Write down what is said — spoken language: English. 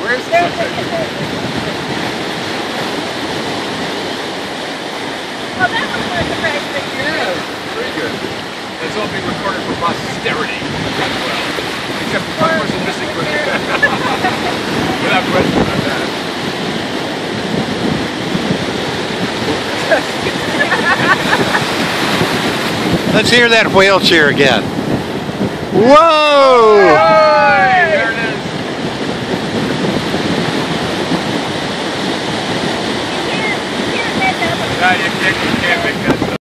Where's the Well, that was worth the price picture. Yeah, very good. It's all being recorded for posterity as well. Except for one person missing. Without question about that. Let's hear that wheelchair again. Whoa! Hey, there it is. You can't bend up. No, you can't make that.